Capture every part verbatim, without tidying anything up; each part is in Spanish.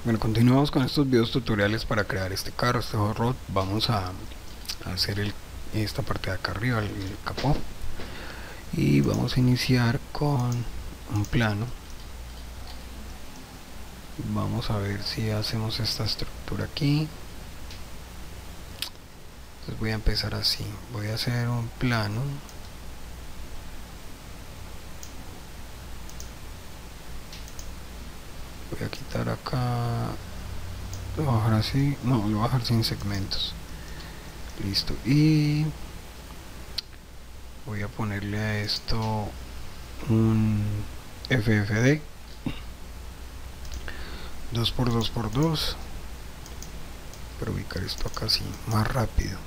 Bueno, continuamos con estos videos tutoriales para crear este carro, este hot rod. Vamos a, a hacer el, esta parte de acá arriba, el, el capó, y vamos a iniciar con un plano. Vamos a ver si hacemos esta estructura aquí. Entonces voy a empezar así, voy a hacer un plano. Voy a quitar acá, lo voy a bajar así, no, lo voy a bajar sin segmentos. Listo, y voy a ponerle a esto un F F D dos por dos por dos para ubicar esto acá así más rápido.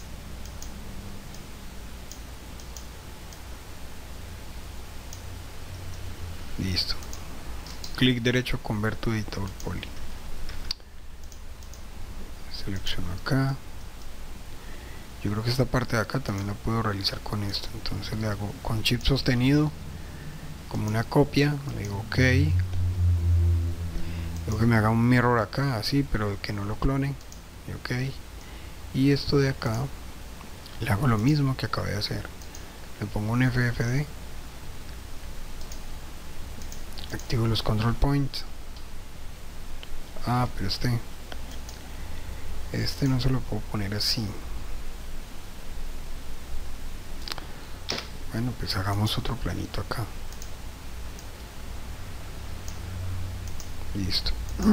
Listo, clic derecho, convert to editable poly, selecciono acá. Yo creo que esta parte de acá también la puedo realizar con esto, entonces le hago con shift sostenido como una copia, le digo ok, luego que me haga un mirror acá así, pero que no lo clone, y ok, y esto de acá le hago lo mismo que acabé de hacer, le pongo un F F D, activo los control points. Ah, pero este este no se lo puedo poner así. Bueno, pues hagamos otro planito acá. Listo.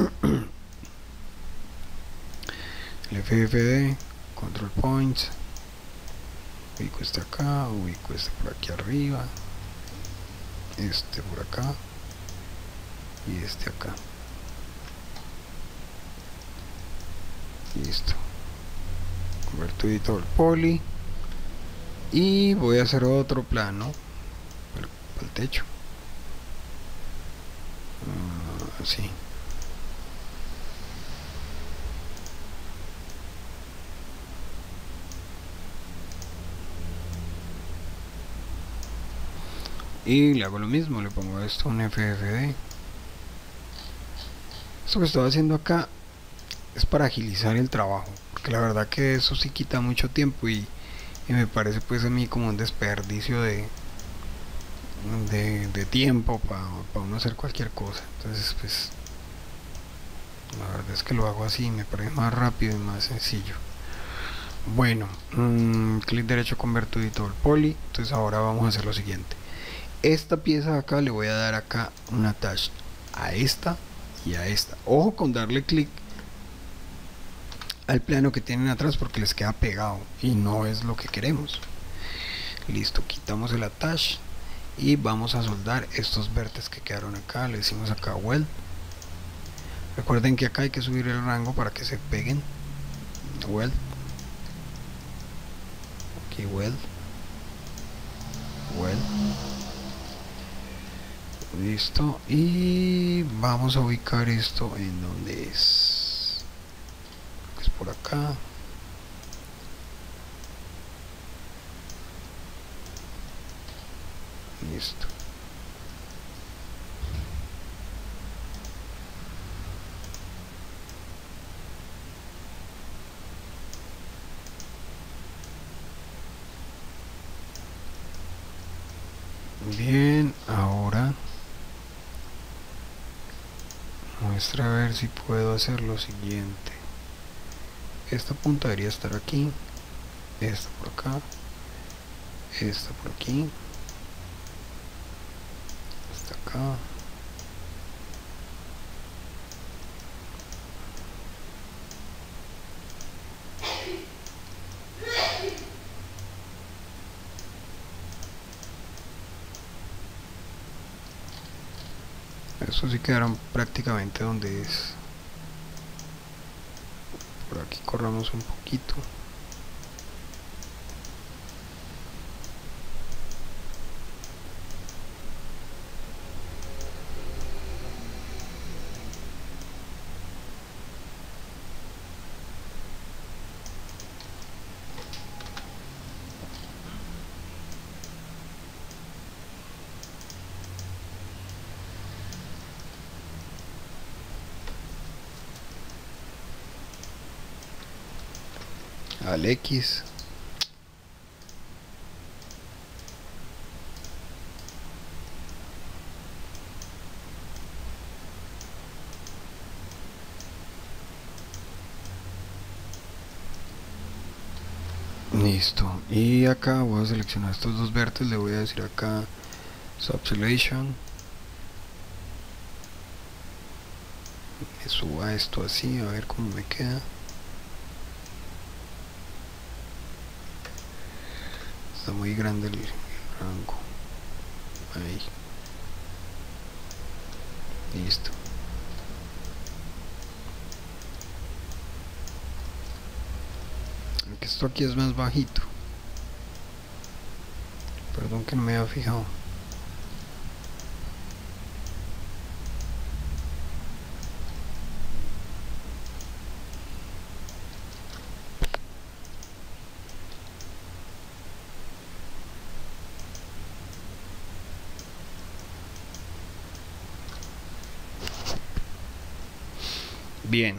El F F D, control points, ubico este acá, ubico este por aquí arriba, este por acá y este acá. Listo, converto editable poly y voy a hacer otro plano para, para el techo, uh, así. Y le hago lo mismo, le pongo a esto un F F D. Esto que estoy haciendo acá es para agilizar el trabajo, porque la verdad que eso sí quita mucho tiempo y, y me parece pues a mí como un desperdicio de de, de tiempo para pa uno hacer cualquier cosa. Entonces pues la verdad es que lo hago así, me parece más rápido y más sencillo. Bueno, mmm, clic derecho, converto editable poly. Entonces ahora vamos a hacer lo siguiente. Esta pieza de acá le voy a dar acá un attach a esta y a esta. Ojo con darle clic al plano que tienen atrás porque les queda pegado y no es lo que queremos. Listo, quitamos el attach y vamos a soldar estos vértices que quedaron acá. Le decimos acá weld. Recuerden que acá hay que subir el rango para que se peguen. Weld, aquí weld, weld. Listo, y vamos a ubicar esto en donde es, es por acá. Listo. Bien, ahora muestra a ver si puedo hacer lo siguiente. Esta punta debería estar aquí, esta por acá, esta por aquí, esta acá. Eso sí quedaron prácticamente donde es. Por aquí corramos un poquito. al X. Listo, y acá voy a seleccionar estos dos vértices, le voy a decir acá Subsolation, me suba esto así, a ver cómo me queda. Está muy grande el, el rango. Ahí. Listo. Aunque esto aquí es más bajito. Perdón que no me había fijado. Bien.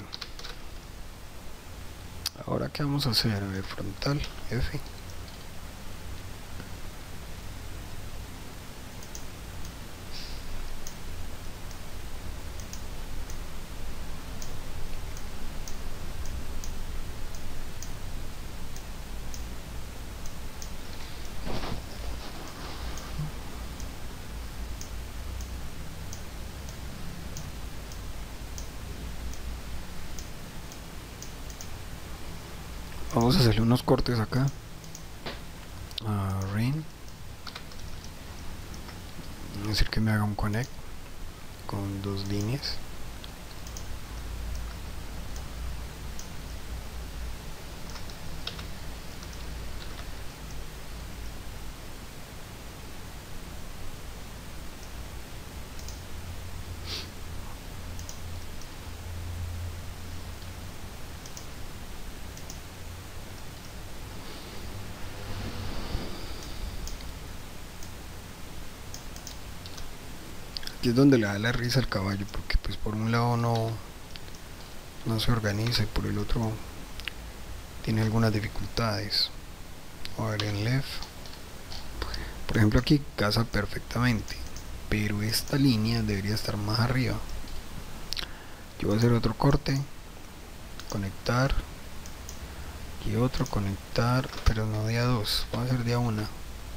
Ahora qué vamos a hacer, a ver, frontal, F. Vamos a hacerle unos cortes acá a Rain, es decir que me haga un connect con dos líneas. Aquí es donde le da la risa al caballo, porque pues por un lado no no se organiza y por el otro tiene algunas dificultades. A ver, en left, por ejemplo, aquí casa perfectamente, pero esta línea debería estar más arriba. Yo voy a hacer otro corte, conectar, y otro conectar, pero no de a dos, voy a hacer de a una.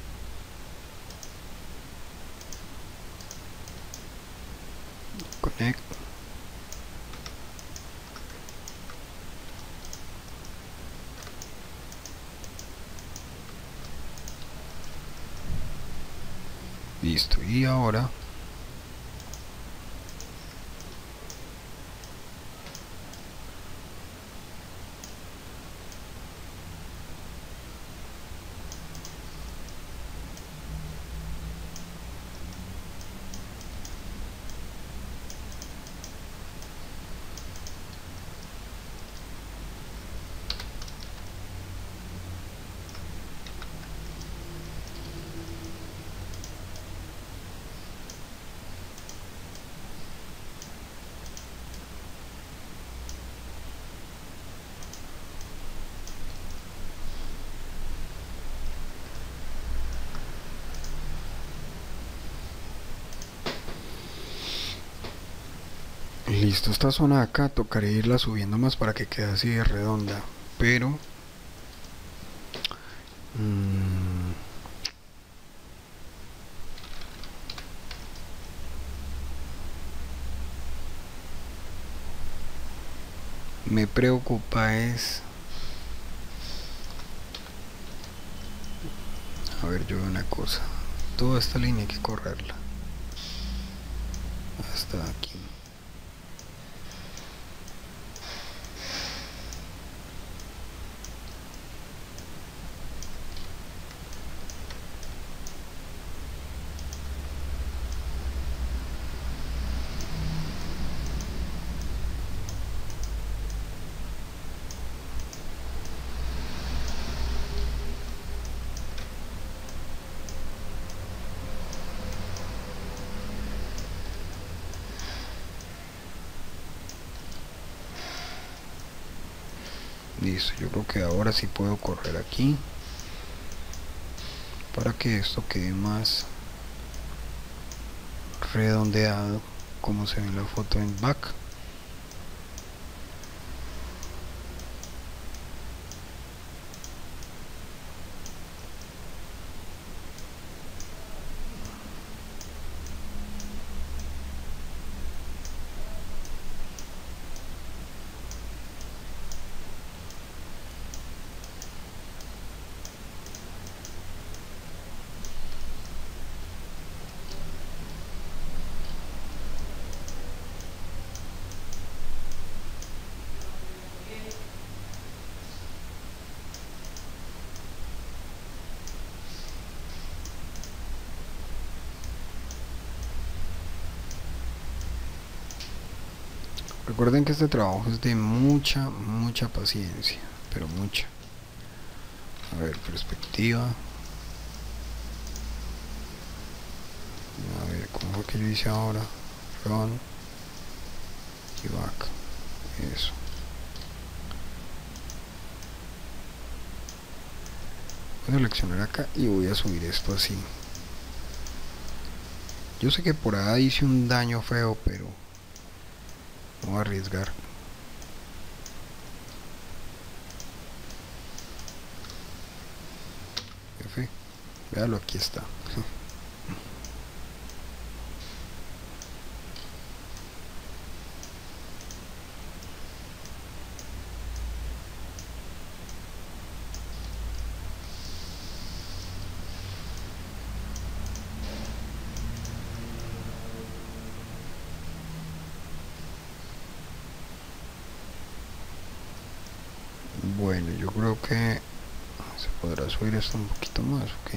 Connect. Listo, y ahora listo, esta zona de acá tocaré irla subiendo más para que quede así de redonda, pero mmm, me preocupa es, a ver, yo veo una cosa, toda esta línea hay que correrla hasta aquí. Listo, yo creo que ahora sí puedo correr aquí para que esto quede más redondeado como se ve en la foto en back. Recuerden que este trabajo es de mucha, mucha paciencia, pero mucha. A ver, perspectiva. A ver, ¿cómo fue que yo hice ahora? Run y back. Eso. Voy a seleccionar acá y voy a subir esto así. Yo sé que por ahí hice un daño feo, pero no voy a arriesgar. F, véalo, aquí está. Bueno, yo creo que se podrá subir esto un poquito más, ok.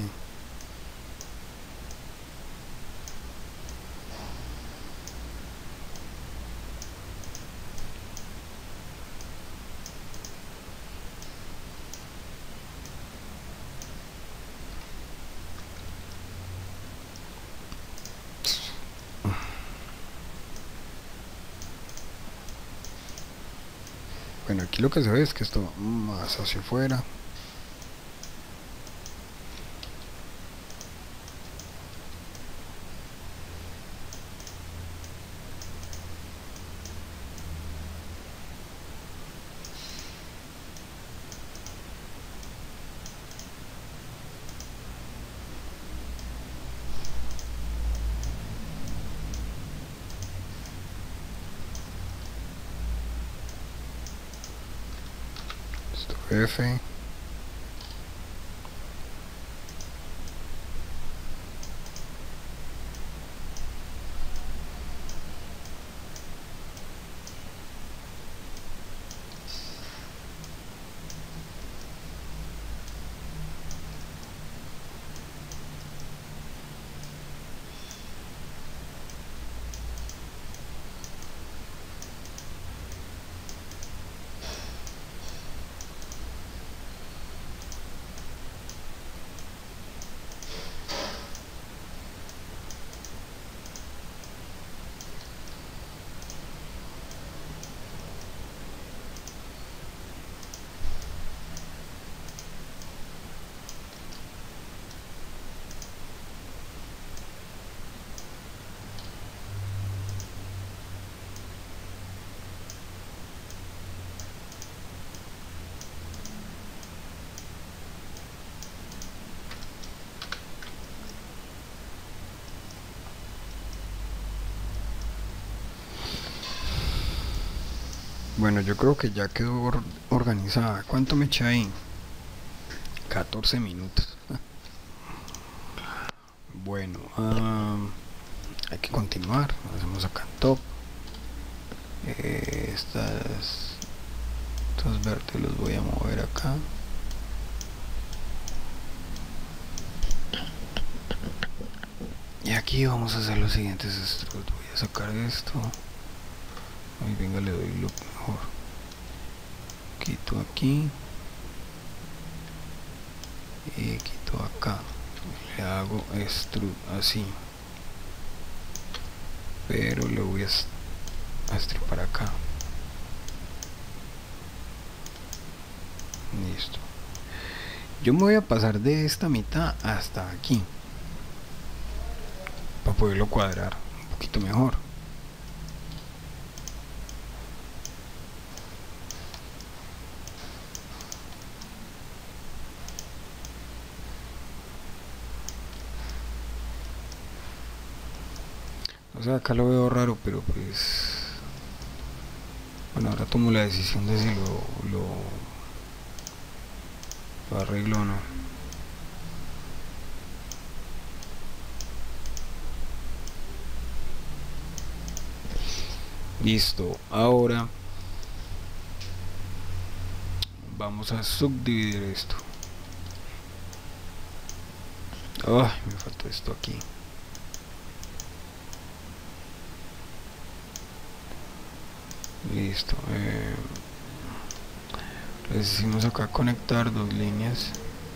Bueno, aquí lo que se ve es que esto va más hacia afuera. Esto F. Bueno, yo creo que ya quedó or organizada. ¿Cuánto me eché ahí? catorce minutos. Bueno, um, hay que continuar. Hacemos acá en top. Eh, estas, estos verdes los voy a mover acá. Y aquí vamos a hacer los siguientes estructos. Voy a sacar esto. Ay, venga, le doy lo mejor. Quito aquí. Y quito acá. Le hago extrude así. Pero le voy a estripar acá. Listo. Yo me voy a pasar de esta mitad hasta aquí para poderlo cuadrar un poquito mejor. O sea, acá lo veo raro, pero pues bueno, ahora tomo la decisión de si lo, lo, lo arreglo o no. Listo, ahora vamos a subdividir esto. Ay, me faltó esto aquí. Listo. Eh, le decimos acá conectar dos líneas.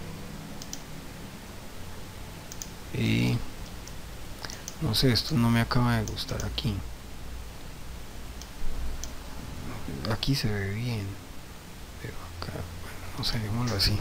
Y no sé, esto no me acaba de gustar aquí. Aquí se ve bien, pero acá, bueno, no sé, dejémoslo así.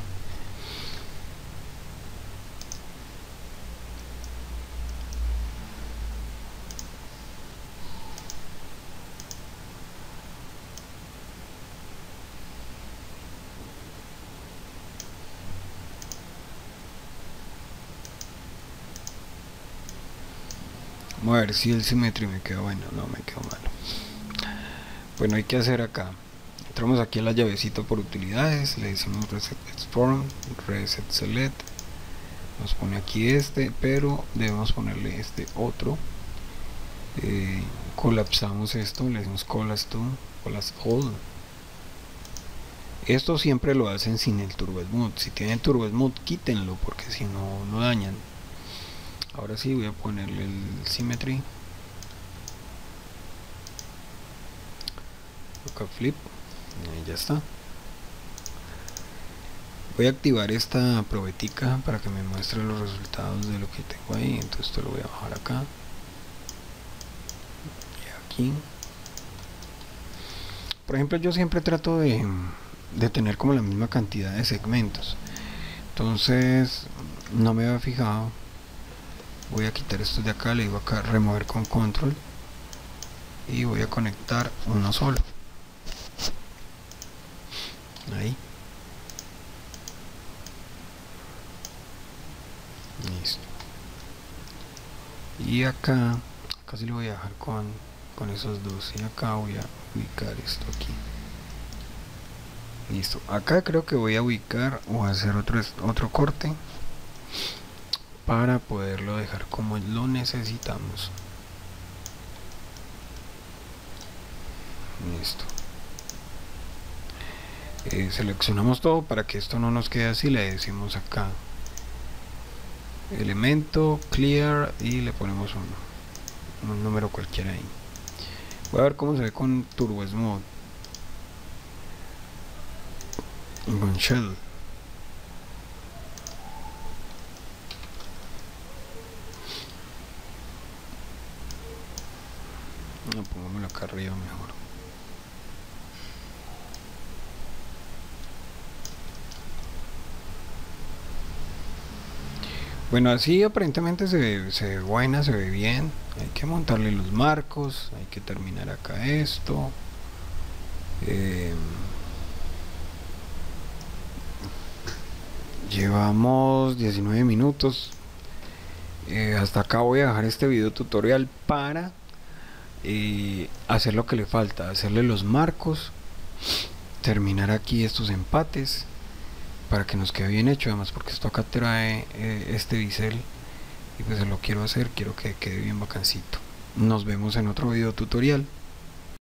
Vamos a ver si el Symmetry me quedó bueno. No, me quedó malo. Bueno, hay que hacer acá. Entramos aquí a la llavecita por utilidades, le decimos Reset Export, Reset Select. Nos pone aquí este, pero debemos ponerle este otro. Eh, colapsamos esto, le decimos Collapse to, Collapse All. Esto siempre lo hacen sin el Turbo Smooth. Si tienen Turbo Smooth, quítenlo porque si no, lo dañan. Ahora sí voy a ponerle el Symmetry. Look Flip. Y ya está. Voy a activar esta probetica para que me muestre los resultados de lo que tengo ahí. Entonces esto lo voy a bajar acá y aquí. Por ejemplo, yo siempre trato de, de tener como la misma cantidad de segmentos. Entonces no me había fijado. Voy a quitar estos de acá, le digo acá remover con control y voy a conectar uno solo. Ahí. Listo. Y acá, acá sí lo voy a dejar con, con esos dos. Y acá voy a ubicar esto aquí. Listo. Acá creo que voy a ubicar o hacer otro, otro corte para poderlo dejar como lo necesitamos. Listo. Eh, seleccionamos todo para que esto no nos quede así. Le decimos acá elemento clear y le ponemos un, un número cualquiera ahí. Voy a ver cómo se ve con Turbo Smooth y con Shell. No, pongámoslo acá arriba mejor. Bueno, así aparentemente se ve, se ve buena, se ve bien. Hay que montarle los marcos, hay que terminar acá esto. Eh, llevamos diecinueve minutos. Eh, hasta acá voy a dejar este video tutorial para eh, hacer lo que le falta, hacerle los marcos, terminar aquí estos empates para que nos quede bien hecho, además porque esto acá trae eh, este bisel y pues se lo quiero hacer, quiero que quede bien bacancito. Nos vemos en otro video tutorial.